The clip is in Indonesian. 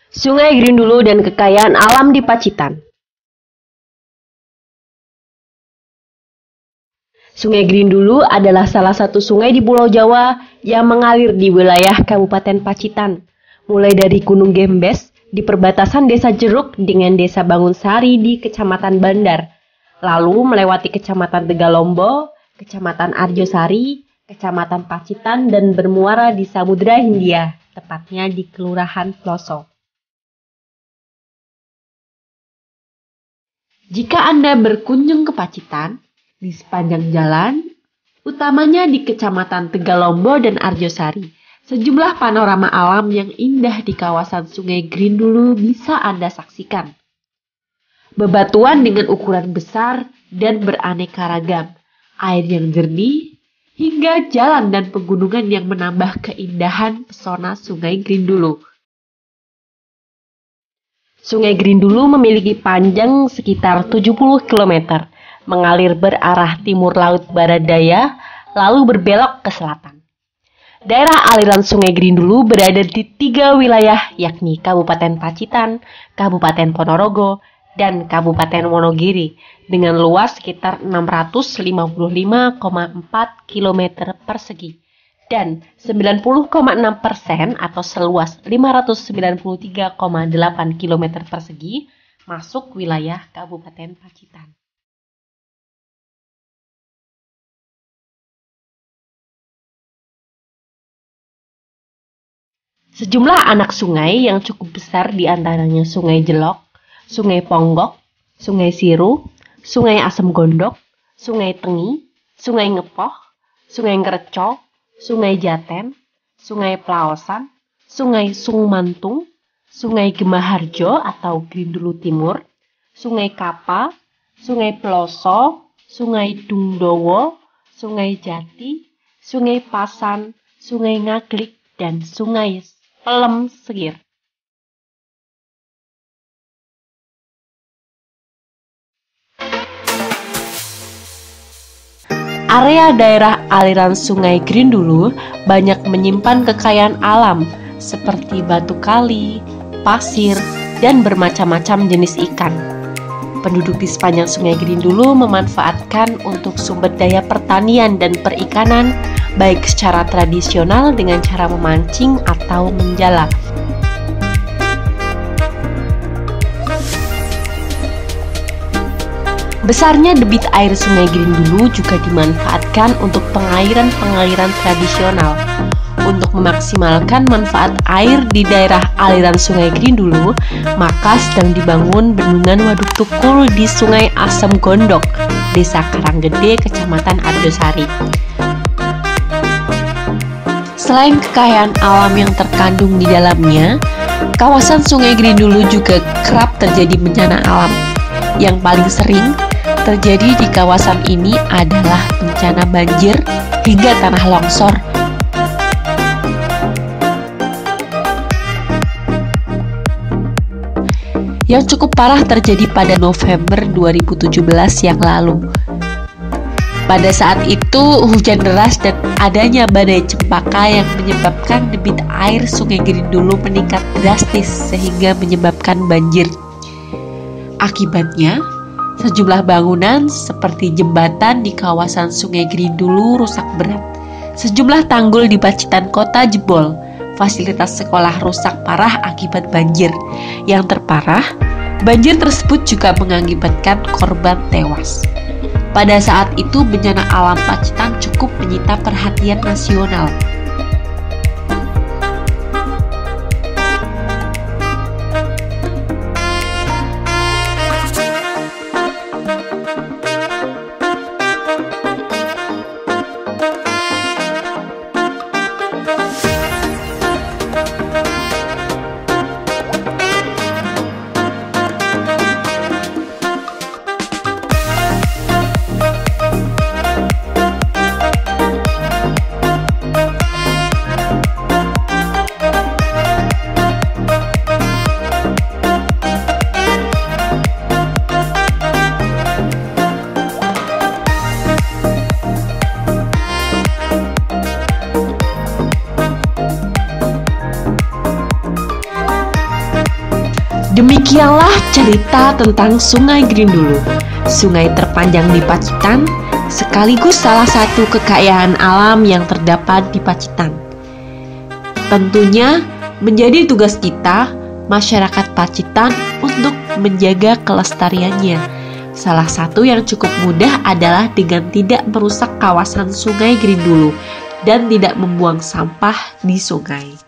Sungai Grindulu dan kekayaan alam di Pacitan. Sungai Grindulu adalah salah satu sungai di Pulau Jawa yang mengalir di wilayah Kabupaten Pacitan, mulai dari Gunung Gembes di perbatasan Desa Jeruk dengan Desa Bangunsari di Kecamatan Bandar, lalu melewati Kecamatan Tegalombo, Kecamatan Arjosari, Kecamatan Pacitan dan bermuara di Samudra Hindia, tepatnya di Kelurahan Ploso. Jika Anda berkunjung ke Pacitan, di sepanjang jalan, utamanya di Kecamatan Tegalombo dan Arjosari, sejumlah panorama alam yang indah di kawasan Sungai Grindulu bisa Anda saksikan. Bebatuan dengan ukuran besar dan beraneka ragam, air yang jernih, hingga jalan dan pegunungan yang menambah keindahan pesona Sungai Grindulu. Sungai Grindulu memiliki panjang sekitar 70 km, mengalir berarah timur laut barat daya, lalu berbelok ke selatan. Daerah aliran Sungai Grindulu berada di 3 wilayah, yakni Kabupaten Pacitan, Kabupaten Ponorogo, dan Kabupaten Wonogiri, dengan luas sekitar 655,4 km persegi, dan 90,6% atau seluas 593,8 km persegi masuk wilayah Kabupaten Pacitan. Sejumlah anak sungai yang cukup besar diantaranya Sungai Jelok, Sungai Ponggok, Sungai Siru, Sungai Asem Gondok, Sungai Tengi, Sungai Ngepoh, Sungai Ngreco, Sungai Jaten, Sungai Plaosan, Sungai Sungmantung, Sungai Gemaharjo atau Grindulu Timur, Sungai Kapa, Sungai Ploso, Sungai Dungdowo, Sungai Jati, Sungai Pasan, Sungai Ngaglik, dan Sungai Pelem Segir. Area daerah aliran Sungai Grindulu banyak menyimpan kekayaan alam seperti batu kali, pasir, dan bermacam-macam jenis ikan. Penduduk di sepanjang Sungai Grindulu memanfaatkan untuk sumber daya pertanian dan perikanan, baik secara tradisional dengan cara memancing atau menjala. Besarnya debit air Sungai Grindulu juga dimanfaatkan untuk pengairan-pengairan tradisional. Untuk memaksimalkan manfaat air di daerah aliran Sungai Grindulu, maka sedang dibangun bendungan Waduk Tukul di Sungai Asem Gondok, Desa Karanggede, Kecamatan Arjosari. Selain kekayaan alam yang terkandung di dalamnya, kawasan Sungai Grindulu juga kerap terjadi bencana alam. Yang paling sering terjadi di kawasan ini adalah bencana banjir hingga tanah longsor. Yang cukup parah terjadi pada November 2017 yang lalu. Pada saat itu, hujan deras dan adanya badai cempaka yang menyebabkan debit air Sungai Grindulu meningkat drastis sehingga menyebabkan banjir. Akibatnya, sejumlah bangunan seperti jembatan di kawasan Sungai Grindulu rusak berat. Sejumlah tanggul di Pacitan Kota jebol. Fasilitas sekolah rusak parah akibat banjir. Yang terparah, banjir tersebut juga mengakibatkan korban tewas. Pada saat itu, bencana alam Pacitan cukup menyita perhatian nasional. Demikianlah cerita tentang Sungai Grindulu, sungai terpanjang di Pacitan, sekaligus salah satu kekayaan alam yang terdapat di Pacitan. Tentunya menjadi tugas kita, masyarakat Pacitan, untuk menjaga kelestariannya. Salah satu yang cukup mudah adalah dengan tidak merusak kawasan Sungai Grindulu dan tidak membuang sampah di sungai.